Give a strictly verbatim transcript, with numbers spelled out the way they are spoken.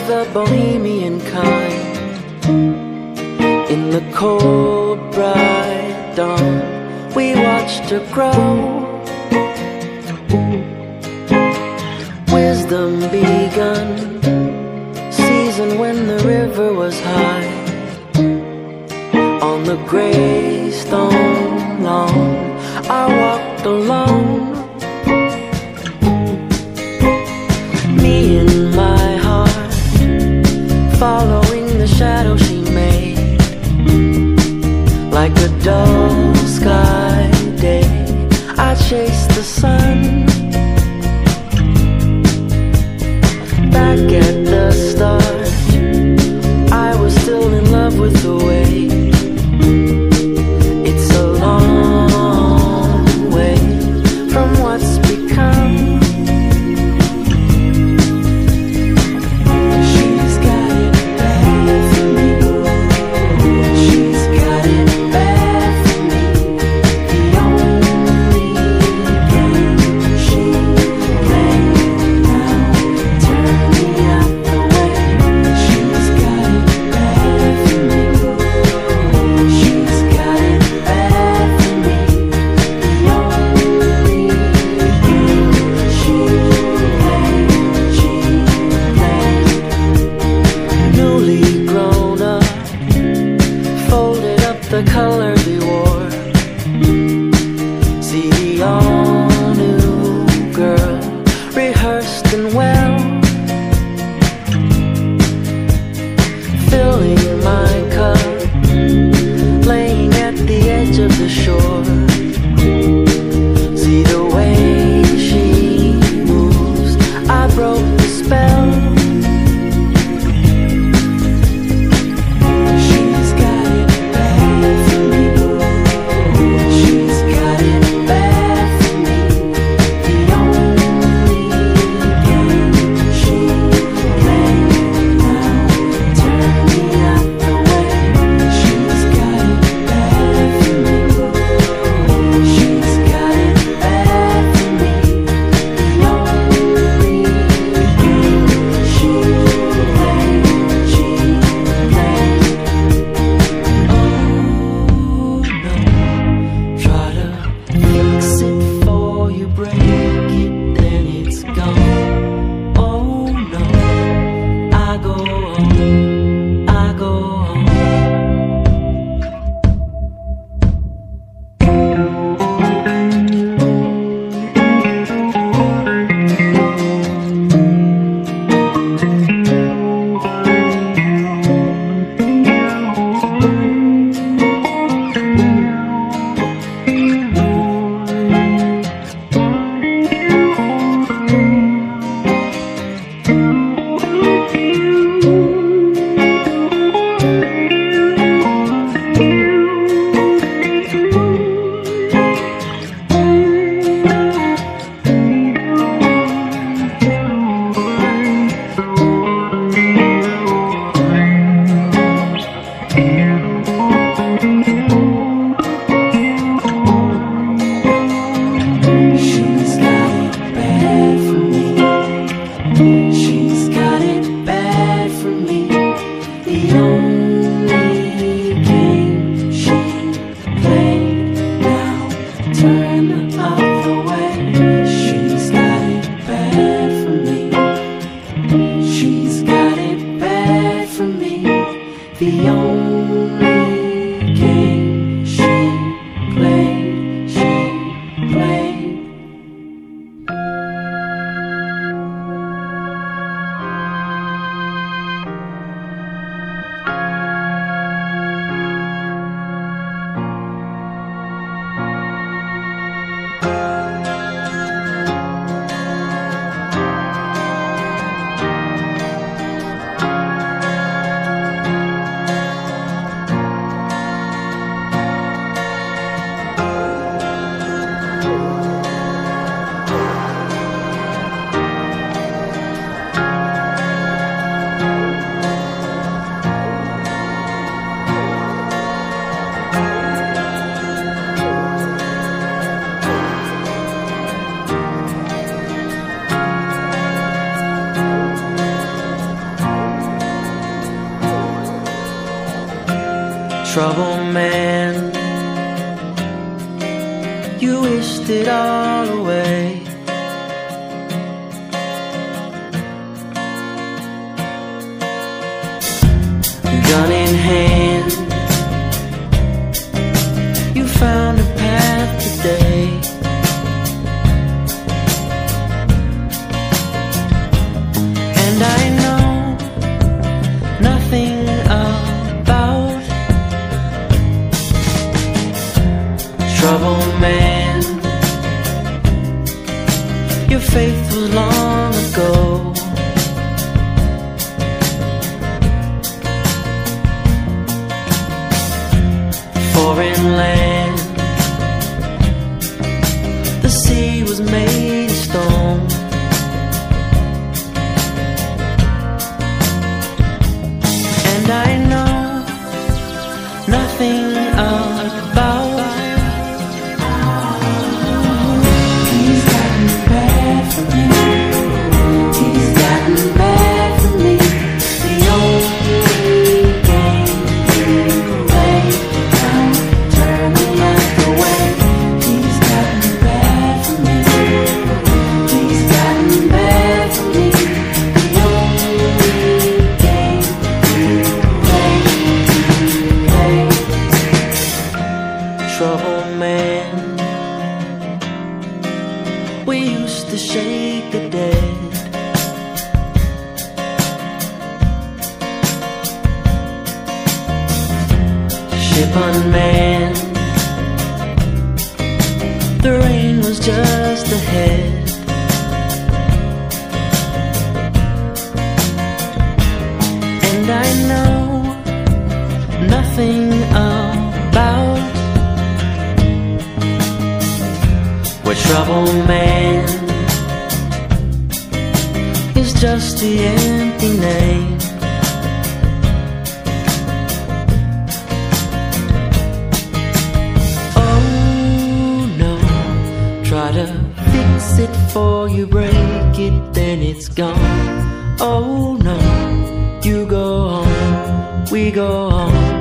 the bohemian kind. In the cold, bright dawn, we watched her grow. Wisdom begun, seasoned when the river was high. On the gray stone lawn, I walked alone. Me and my heart, following the shadow she made. Like a dull sky day, I chased the sun. Back at the start, I was still in love with the way. It's a long way from what's become. She's got it bad for me. She's got it bad for me. The only game she plays now, turn me out the way. She's got it bad for me. She's got it bad for me. The only game she plays, she plays. Newly grown up, folded up the colors we wore. See the all-new girl, rehearsed and well, filling my cup, laying at the edge of the shore. See the way she moves, I broke the spell. She's got it bad for me. She's got it bad for man, you wished it all away. Gun in hand, you found a path today. And I know nothing about trouble, man. Your faith was long ago. Foreign land, the sea was made of stone. And I know nothing about. He's gotten bad for me. He's gotten bad for me. The only game you play now, turn the light away. He's gotten bad for me. He's gotten bad for me. The only game you play, play. Trouble, man. We used to shake the dead. Ship unmanned, the rain was just ahead. And I know nothing about where trouble, man, is just the empty name. Try to fix it before you break it, then it's gone. Oh no, you go on, we go on.